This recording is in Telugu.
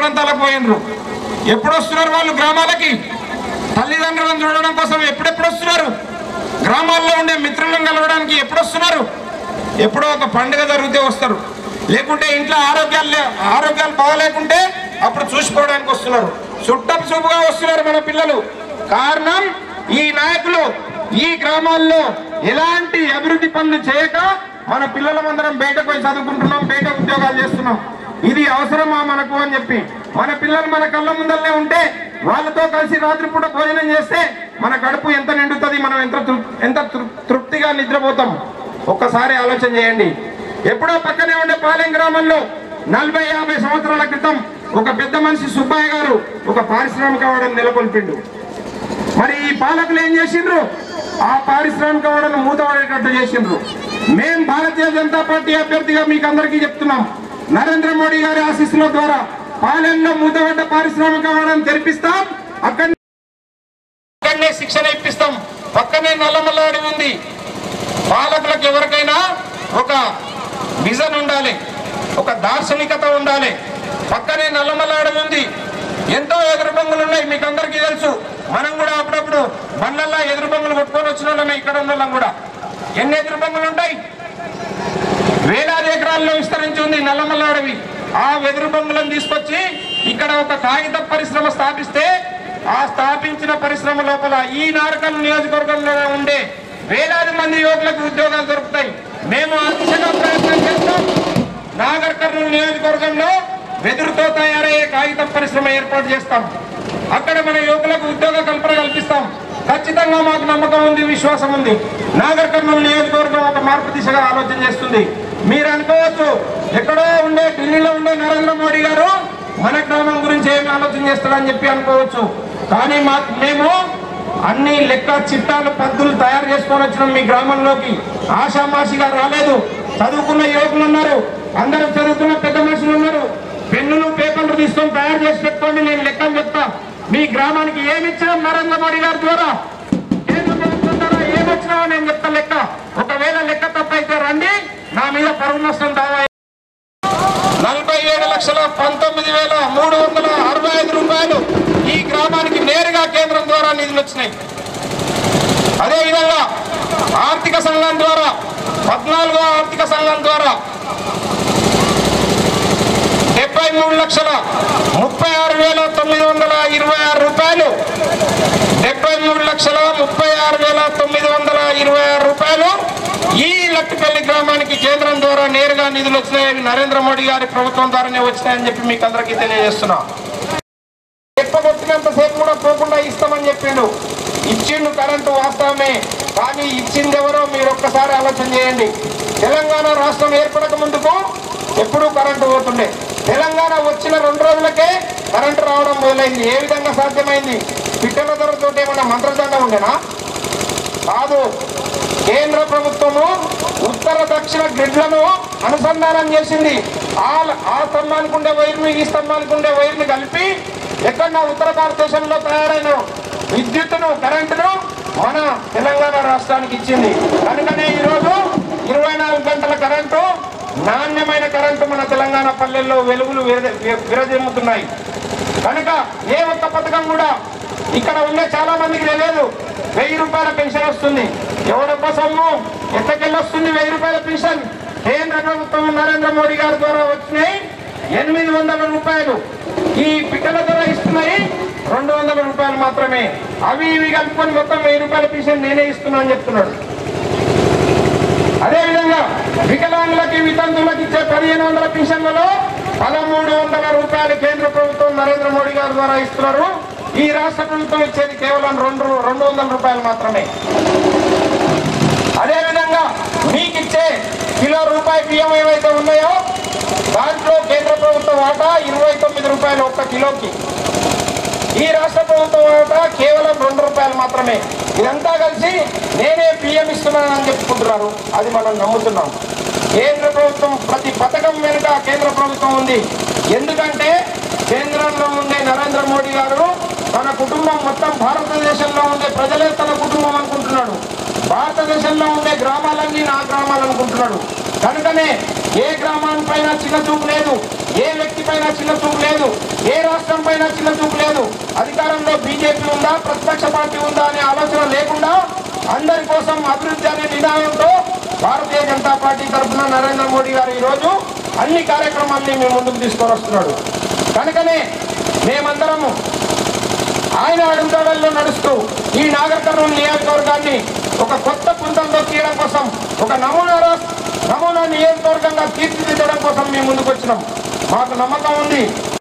ప్రాంతాలకు పోయినరు. ఎప్పుడు వస్తున్నారు వాళ్ళు గ్రామాలకి? తల్లిదండ్రులను చూడడం కోసం ఎప్పుడెప్పుడు వస్తున్నారు? గ్రామాల్లో ఉండే మిత్రులను కలవడానికి ఎప్పుడు వస్తున్నారు? ఎప్పుడో ఒక పండుగ జరిగితే వస్తారు, లేకుంటే ఇంట్లో ఆరోగ్యాలు బాగలేకుంటే అప్పుడు చూసుకోవడానికి వస్తున్నారు. చుట్టపు చూపుగా వస్తున్నారు మన పిల్లలు. కారణం ఈ నాయకులు ఈ గ్రామాల్లో ఎలాంటి అభివృద్ధి పనులు చేయక మన పిల్లలమందరం బయటకు పోయి చదువుకుంటున్నాం, బయట ఉద్యోగాలు చేస్తున్నాం. ఇది అవసరమా మనకు అని చెప్పి మన పిల్లలు మన కళ్ళ ముందరనే ఉంటే వాళ్ళతో కలిసి రాత్రిపూట భోజనం చేస్తే మన కడుపు ఎంత నిండుతుంది, మనం ఎంత తృప్తిగా నిద్రపోతాం. ఒక్కసారి ఆలోచన చేయండి. ఎప్పుడో పక్కనే ఉండే పాలెం గ్రామంలో 40-50 సంవత్సరాల క్రితం ఒక పెద్ద మనిషి సుబ్బయ్య గారు ఒక పారిశ్రామిక వాడని నెలకొల్పిండు. మరి ఈ పాలకులు ఏం చేసిండ్రు? ఆ పారిశ్రామిక వాడను మూతపడేటట్టు చేసిండ్రు. మేం భారతీయ జనతా పార్టీ అభ్యర్థిగా మీకు అందరికీ చెప్తున్నాం, నరేంద్ర మోడీ గారి ఆశీస్సుల ద్వారా పాలెంలో మూతపడ్డ పారిశ్రామిక వాడను తెరిపిస్తాం. అక్కడనే శిక్షణ ఇప్పిస్తాం. పక్కనే నల్లమల్ల అడవి ఉంది. పాలకులకు ఎవరికైనా ఒక విజన్ ఉండాలి, ఒక దార్శనికత ఉండాలి. పక్కనే నల్లమల్ల అడవి ఉంది. ఎంతో ఎదురు బొంగులు ఉన్నాయి, మీకు అందరికీ తెలుసు. మనం కూడా అప్పుడప్పుడు బండ్లల్లో ఎదురు బొంగులు కొట్టుకొని వచ్చిన వాళ్ళమే. ఇక్కడ ఉన్న వాళ్ళం కూడా ఎన్ని ఎదురు బొంగులు ఉంటాయి? వేలాది ఎకరాల్లో విస్తరించి ఉంది నల్లమల్ల అడవి. ఆ వెదురు బొంగులను తీసుకొచ్చి ఇక్కడ ఒక కాగిత పరిశ్రమ స్థాపిస్తే ఆ స్థాపించిన పరిశ్రమ లోపల ఈ నార్కల్ నియోజకవర్గంలో ఉండే వేలాది మంది యువకులకు ఉద్యోగాలు దొరుకుతాయి. మేము ఆ దిశగా ప్రయత్నం చేస్తాం. నాగర్ కర్నూలు నియోజకవర్గంలో వెదురుతో తయారయ్యే కాగిత పరిశ్రమ ఏర్పాటు చేస్తాం. అక్కడ మన యువకులకు ఉద్యోగ కల్పన కల్పిస్తాం. ఖచ్చితంగా మాకు నమ్మకం ఉంది, విశ్వాసం ఉంది. నాగర్ కర్నూలు నియోజకవర్గం ఒక మార్పు దిశగా ఆలోచన చేస్తుంది. మీరు అనుకోవచ్చు, ఎక్కడో ఉండే ఢిల్లీలో ఉండే నరేంద్ర మోడీ గారు మన గ్రామం గురించి ఏమి ఆలోచన చేస్తాడని చెప్పి అనుకోవచ్చు. కానీ మేము అన్ని లెక్క చిట్టాలు పద్ధతులు తయారు చేసుకొని వచ్చినాం మీ గ్రామంలోకి. ఆషామాషిగా రాలేదు. చదువుకున్న యువకులు ఉన్నారు, అందరూ చదువుకున్న పెద్ద మనుషులు ఉన్నారు. పెన్నులు పేపర్లు తీసుకొని తయారు చేసి పెట్టుకోండి. నేను లెక్కలు చెప్తా. మీ గ్రామానికి ఏమిచ్చాం నరేంద్ర మోడీ గారి ద్వారా, కేంద్ర ప్రభుత్వం ద్వారా ఏమొచ్చినావో నేను చెప్తా లెక్క. ఒకవేళ లెక్క తప్పైతే రండి, నా మీద పరువు నష్టం దావా. 47,19,365 రూపాయలు ఈ గ్రామానికి నేరుగా కేంద్రం ద్వారా నిధులు వచ్చినాయి. అదేవిధంగా ఆర్థిక సంఘం ద్వారా 14వ ఆర్థిక సంఘం ద్వారా 73,36,926 రూపాయలు, 73,36,926 రూపాయలు ఈ లక్కిపల్లి గ్రామానికి కేంద్రం ద్వారా నేరుగా నిధులు వచ్చినాయని నరేంద్ర మోడీ గారి ప్రభుత్వం ద్వారానే వచ్చినాయని చెప్పి మీకు అందరికీ తెలియజేస్తున్నా. చెప్పగొట్టినంతసేపు కూడా పోకుండా ఇస్తామని చెప్పిండు. ఇచ్చిండు కరెంటు వాస్తవమే, కానీ ఇచ్చింది ఎవరో మీరు ఒక్కసారి ఆలోచన చేయండి. తెలంగాణ రాష్ట్రం ఏర్పడక ముందుకు ఎప్పుడూ కరెంటు పోతుండే. తెలంగాణ వచ్చిన 2 రోజులకే కరెంటు రావడం మొదలైంది. ఏ విధంగా సాధ్యమైంది? పిట్టల ధరతో ఏమన్నా మంత్రదండ ఉండేనా? కాదు. కేంద్ర ప్రభుత్వము ఉత్తర దక్షిణ గ్రిడ్లను అనుసంధానం చేసింది. ఆ స్తంభానికి ఉండే వైర్ని ఈ స్తంభానికి ఉండే వైర్ని కలిపి ఎక్కడ ఉత్తర భారతదేశంలో తయారైన విద్యుత్తును కరెంటును మన తెలంగాణ రాష్ట్రానికి ఇచ్చింది. కనుకనే ఈరోజు 24 గంటల కరెంటు, నాణ్యమైన కరెంటు మన తెలంగాణ పల్లెల్లో వెలుగులు విరజిమ్ముతున్నాయి. కనుక ఏ ఒక్క పథకం కూడా ఇక్కడ ఉండే చాలా మందికి తెలియదు. 1000 రూపాయల పెన్షన్ వస్తుంది. ఎవరి కోసము ఎక్కడికెళ్ళి వస్తుంది 1000 రూపాయల పెన్షన్? కేంద్ర ప్రభుత్వం నరేంద్ర మోడీ గారి ద్వారా వచ్చినాయి 800 రూపాయలు. ఈ పిట్టల ద్వారా ఇస్తున్నాయి 200 రూపాయలు మాత్రమే. అవి ఇవి కలుపుకొని మొత్తం 1000 రూపాయల పెన్షన్ నేనే ఇస్తున్నా అని చెప్తున్నాడు. అదేవిధంగా వికలాంగులకి వితంతువులకు ఇచ్చే 1500 పెన్షన్లలో 1300 రూపాయలు కేంద్ర ప్రభుత్వం నరేంద్ర మోడీ గారి ద్వారా ఇస్తున్నారు. ఈ రాష్ట్ర ప్రభుత్వం ఇచ్చేది కేవలం 200 రూపాయలు మాత్రమే. అదేవిధంగా మీకు ఇచ్చే కిలో రూపాయి బియ్యం ఏవైతే ఉన్నాయో దాంట్లో కేంద్ర ప్రభుత్వం వాటా 29 రూపాయలు ఒక్క కిలోకి. ఈ రాష్ట్ర ప్రభుత్వం వాటా కేవలం 2 రూపాయలు మాత్రమే. ఇదంతా కలిసి నేనే బియ్యం ఇస్తున్నానని చెప్పుకుంటున్నారు. అది మనం నమ్ముతున్నాం. కేంద్ర ప్రభుత్వం ప్రతి పథకం వెనుక కేంద్ర ప్రభుత్వం ఉంది. ఎందుకంటే కేంద్రంలో ఉండే నరేంద్ర మోడీ గారు తన కుటుంబం మొత్తం భారతదేశంలో ఉండే ప్రజలే తన కుటుంబం అనుకుంటున్నాడు. భారతదేశంలో ఉండే గ్రామాలన్నీ నా గ్రామాలు అనుకుంటున్నాడు. కనుకనే ఏ గ్రామానిపైన చిన్న చూపు లేదు, ఏ వ్యక్తి పైన చిన్న చూపు లేదు, ఏ రాష్ట్రం పైన చిన్న చూపు లేదు. అధికారంలో బీజేపీ ఉందా, ప్రతిపక్ష పార్టీ ఉందా అనే ఆలోచన లేకుండా అందరి కోసం అభివృద్ధి అనే నినాదంతో భారతీయ జనతా పార్టీ తరఫున నరేంద్ర మోడీ గారు ఈరోజు అన్ని కార్యక్రమాల్ని మేము ముందుకు తీసుకొని వస్తున్నాడు. కనుకనే మేమందరము ఆయన అడుగుదాడల్లో నడుస్తూ ఈ నాగర్ కర్నూలు నియోజకవర్గాన్ని ఒక కొత్త పుంతలతో తీయడం కోసం, ఒక నమూనా నియోజకవర్గంగా తీర్చిదిద్దడం కోసం మేము ముందుకు వచ్చినాం. మాకు నమ్మకం ఉంది